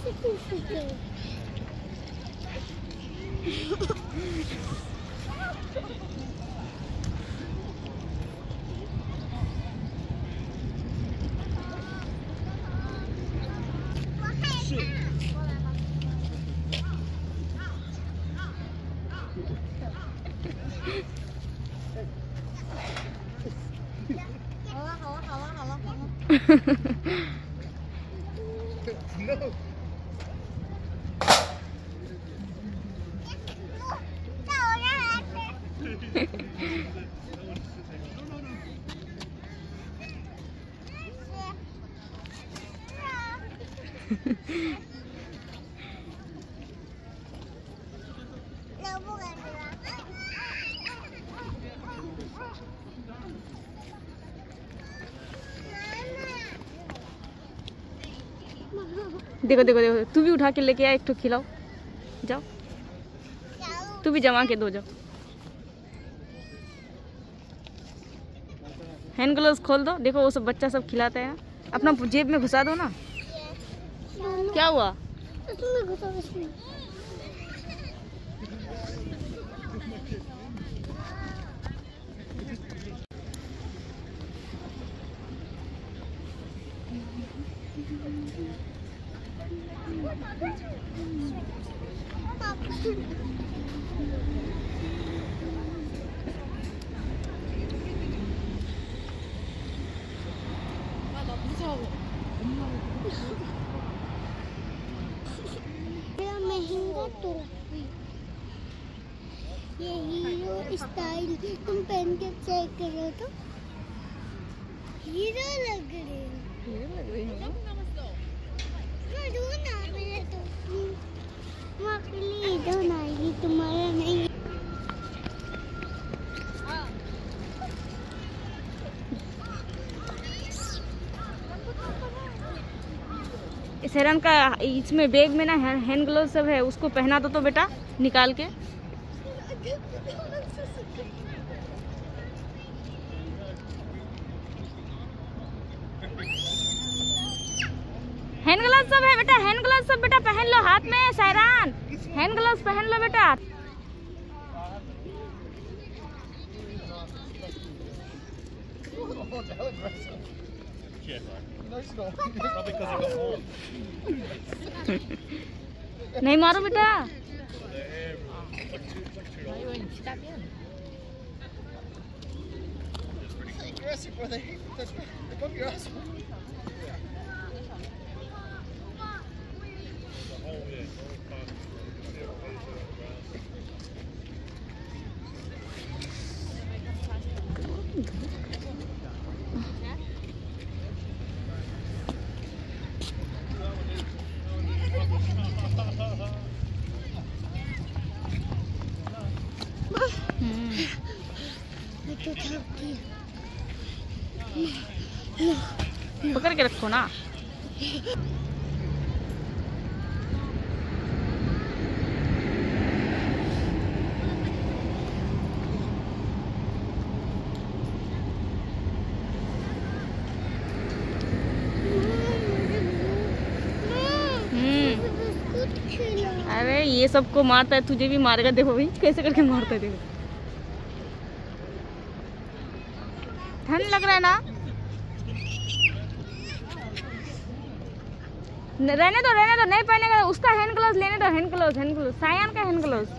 देखो देखो देखो, तू भी उठा के लेके आ, एक ठो खिलाओ। जाओ तू भी जमा के दो, जाओ। हैंड ग्लव्स खोल दो। देखो वो सब बच्चा सब खिलाता है, अपना जेब में घुसा दो ना। क्या हुआ? महंगा तो ये हीरो स्टाइल तुम पहन के चेक करो तो हीरो लग रहे हो। दो ना मेरे तो मकली दो ना, ये तुम्हारा नहीं। इस हिरन का इसमें बैग में ना हैंड ग्लोव सब है, उसको पहना दो तो बेटा निकाल के। हैंड ग्लव्स सब है बेटा, हैंड ग्लव्स सब बेटा पहन लो हाथ में। सैरान हैंड ग्लव्स पहन लो बेटा। नहीं मारो बेटा। पकड़ के रखो ना। अरे ये सबको मारता है, तुझे भी मारेगा। देखो भाई कैसे करके मारता है, देखो। ठंड लग रहा है ना? रहने दो नहीं पहनेगा। उसका हैंड ग्लव्स लेने दो। हैंड ग्लव्स सायान का हैंड ग्लव्स।